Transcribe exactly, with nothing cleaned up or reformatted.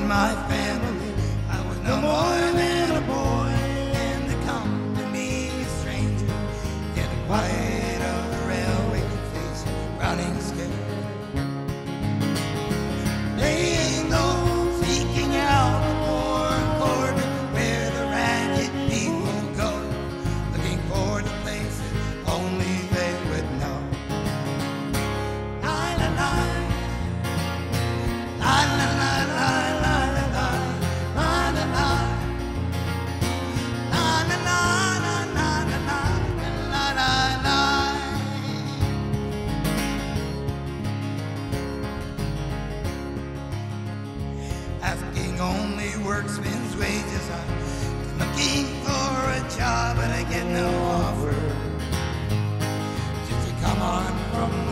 in my family. I was no more than a boy, and to come to me a stranger in the quiet of the railway station, running scared. Laying low, seeking out the poor corner where the ragged people go, looking for the places only they would know. La la la, la la la la la la la la la la la la la la la la. Asking only workman's wages. I'm looking for a job, but I get no offer. Just to come on from